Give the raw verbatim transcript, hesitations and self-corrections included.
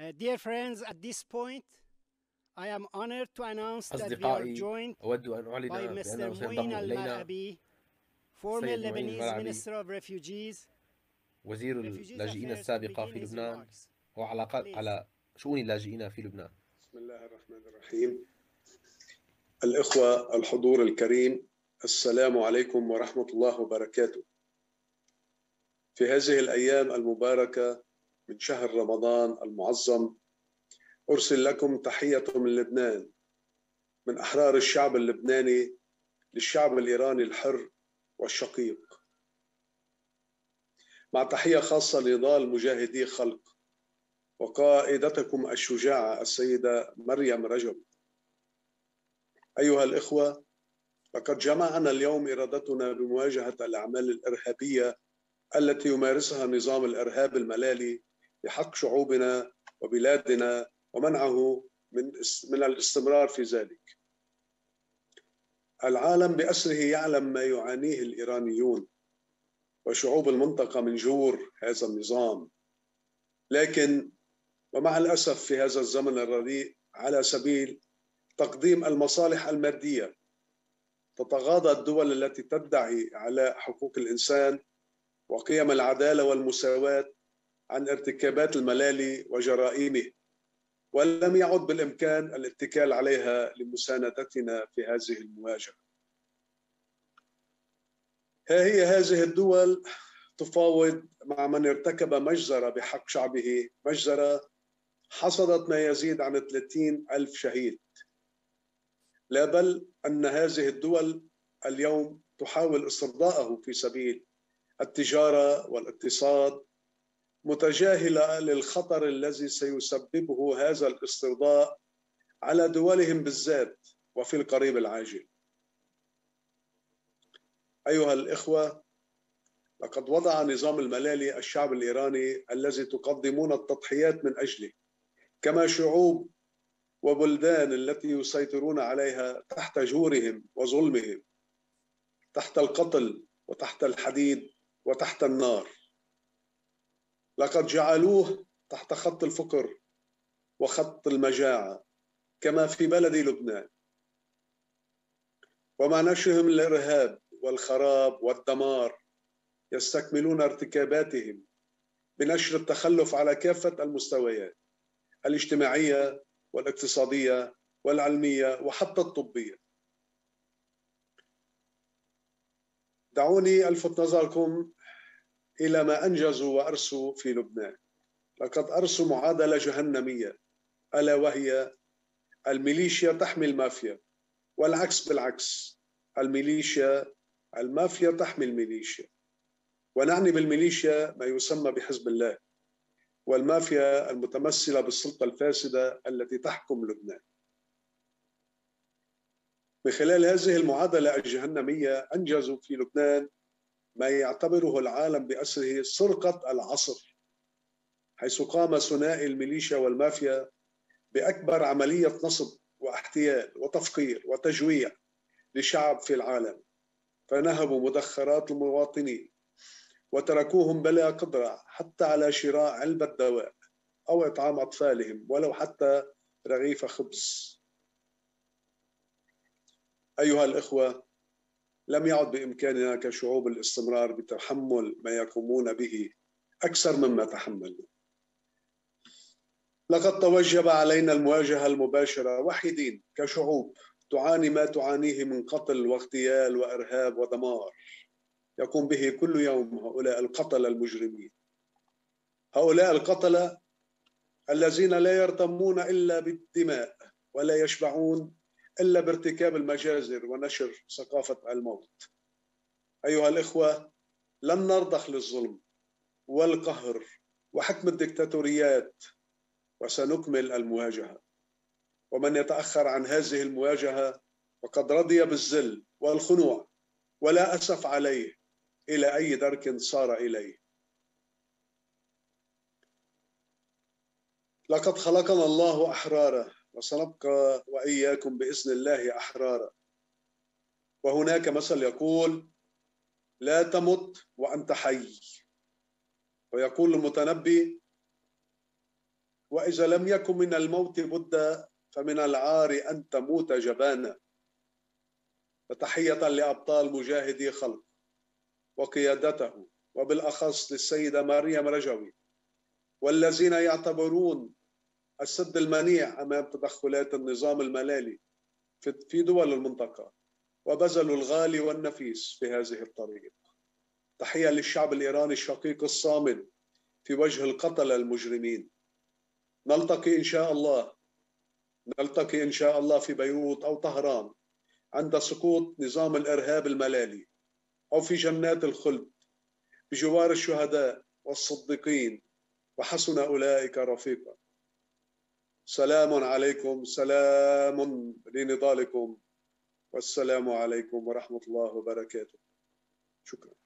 dear friends, at this point, I am honored to announce that we are أصدقائي، joined أود أن أعلن by بأنه Mister سينضم Mouin إلينا Al-Malabi, former السيد معين Lebanese الملعبي، Minister of Refugees, وزير Refugees اللاجئين Affairs, to السابق begin في his لبنان remarks. وعلاقات Please. على شؤون اللاجئين في لبنان. بسم الله الرحمن الرحيم. الإخوة الحضور الكريم، السلام عليكم ورحمة الله وبركاته. في هذه الأيام المباركة من شهر رمضان المعظم أرسل لكم تحية من لبنان، من أحرار الشعب اللبناني للشعب الإيراني الحر والشقيق، مع تحية خاصة لنضال مجاهدي خلق وقائدتكم الشجاعة السيدة مريم رجب. أيها الإخوة، لقد جمعنا اليوم إرادتنا بمواجهة الأعمال الإرهابية التي يمارسها نظام الإرهاب الملالي بحق شعوبنا وبلادنا ومنعه من من الاستمرار في ذلك. العالم بأسره يعلم ما يعانيه الإيرانيون وشعوب المنطقة من جور هذا النظام، لكن ومع الأسف في هذا الزمن الرديء على سبيل تقديم المصالح المادية تتغاضى الدول التي تدعي على حقوق الإنسان وقيم العدالة والمساواة عن ارتكابات الملالي وجرائمه، ولم يعد بالإمكان الاتكال عليها لمساندتنا في هذه المواجهة. ها هي هذه الدول تفاوض مع من ارتكب مجزرة بحق شعبه، مجزرة حصدت ما يزيد عن ثلاثين ألف شهيد. لا بل أن هذه الدول اليوم تحاول استرضاءه في سبيل التجارة والاقتصاد، متجاهلة للخطر الذي سيسببه هذا الاسترضاء على دولهم بالذات وفي القريب العاجل. أيها الإخوة، لقد وضع نظام الملالي الشعب الإيراني الذي تقدمون التضحيات من أجله، كما شعوب وبلدان التي يسيطرون عليها تحت جورهم وظلمهم، تحت القتل وتحت الحديد وتحت النار. لقد جعلوه تحت خط الفقر وخط المجاعة كما في بلد لبنان، ومع نشرهم الإرهاب والخراب والدمار يستكملون ارتكاباتهم بنشر التخلف على كافة المستويات الاجتماعية والاقتصادية والعلمية وحتى الطبية. دعوني ألفت نظركم إلى ما أنجزوا وأرسوا في لبنان. لقد أرسوا معادلة جهنمية، ألا وهي الميليشيا تحمي المافيا، والعكس بالعكس، الميليشيا المافيا تحمي الميليشيا. ونعني بالميليشيا ما يسمى بحزب الله، والمافيا المتمثلة بالسلطة الفاسدة التي تحكم لبنان. من خلال هذه المعادلة الجهنمية أنجزوا في لبنان ما يعتبره العالم بأسره سرقة العصر، حيث قام ثنائي الميليشيا والمافيا بأكبر عملية نصب واحتيال وتفقير وتجويع لشعب في العالم، فنهبوا مدخرات المواطنين وتركوهم بلا قدرة حتى على شراء علبة دواء أو إطعام أطفالهم ولو حتى رغيف خبز. أيها الإخوة، لم يعد بإمكاننا كشعوب الاستمرار بتحمل ما يقومون به أكثر مما تحملوا. لقد توجب علينا المواجهة المباشرة وحيدين كشعوب تعاني ما تعانيه من قتل واغتيال وإرهاب ودمار يقوم به كل يوم هؤلاء القتلة المجرمين، هؤلاء القتلة الذين لا يرتمون إلا بالدماء ولا يشبعون إلا بارتكاب المجازر ونشر ثقافة الموت. أيها الإخوة، لن نرضخ للظلم والقهر وحكم الدكتاتوريات، وسنكمل المواجهة. ومن يتأخر عن هذه المواجهة فقد رضي بالذل والخنوع ولا أسف عليه إلى أي درك صار إليه. لقد خلقنا الله أحرارا، وسنبقى وإياكم بإذن الله أحرارا. وهناك مثل يقول: لا تمت وأنت حي. ويقول المتنبي: وإذا لم يكن من الموت بد فمن العار أن تموت جبانا. فتحية لأبطال مجاهدي خلق وقيادته، وبالأخص للسيدة مريم رجوي، والذين يعتبرون السد المنيع أمام تدخلات النظام الملالي في دول المنطقة، وبذلوا الغالي والنفيس في هذه الطريق. تحية للشعب الإيراني الشقيق الصامد في وجه القتلة المجرمين. نلتقي إن شاء الله نلتقي إن شاء الله في بيروت أو طهران عند سقوط نظام الإرهاب الملالي، أو في جنات الخلد بجوار الشهداء والصديقين، وحسن أولئك رفيقا. سلام عليكم، سلام لنضالكم، والسلام عليكم ورحمة الله وبركاته. شكرا.